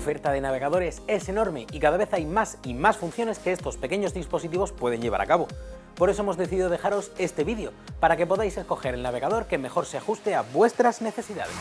oferta de navegadores es enorme y cada vez hay más y más funciones que estos pequeños dispositivos pueden llevar a cabo. Por eso hemos decidido dejaros este vídeo, para que podáis escoger el navegador que mejor se ajuste a vuestras necesidades.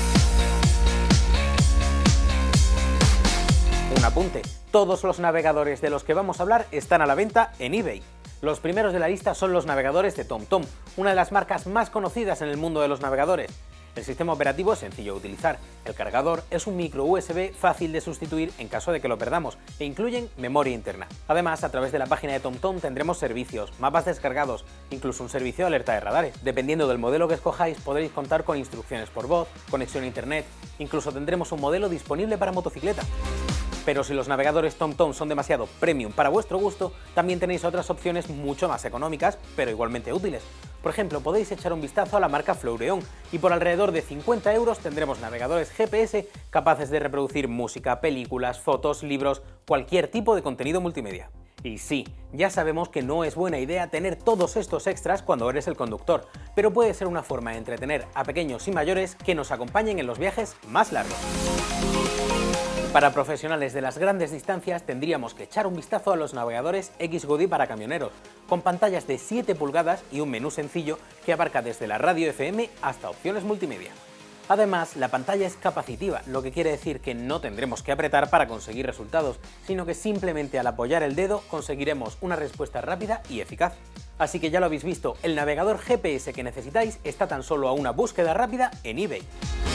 Un apunte, todos los navegadores de los que vamos a hablar están a la venta en eBay. Los primeros de la lista son los navegadores de TomTom, una de las marcas más conocidas en el mundo de los navegadores. El sistema operativo es sencillo de utilizar, el cargador es un micro USB fácil de sustituir en caso de que lo perdamos e incluyen memoria interna. Además, a través de la página de TomTom tendremos servicios, mapas descargados, incluso un servicio de alerta de radares. Dependiendo del modelo que escojáis podréis contar con instrucciones por voz, conexión a internet, incluso tendremos un modelo disponible para motocicleta. Pero si los navegadores TomTom son demasiado premium para vuestro gusto, también tenéis otras opciones mucho más económicas, pero igualmente útiles. Por ejemplo, podéis echar un vistazo a la marca Fleureon y por alrededor de 50 € tendremos navegadores GPS capaces de reproducir música, películas, fotos, libros, cualquier tipo de contenido multimedia. Y sí, ya sabemos que no es buena idea tener todos estos extras cuando eres el conductor, pero puede ser una forma de entretener a pequeños y mayores que nos acompañen en los viajes más largos. Para profesionales de las grandes distancias tendríamos que echar un vistazo a los navegadores Xgoody para camioneros, con pantallas de 7 pulgadas y un menú sencillo que abarca desde la radio FM hasta opciones multimedia. Además, la pantalla es capacitiva, lo que quiere decir que no tendremos que apretar para conseguir resultados, sino que simplemente al apoyar el dedo conseguiremos una respuesta rápida y eficaz. Así que ya lo habéis visto, el navegador GPS que necesitáis está tan solo a una búsqueda rápida en eBay.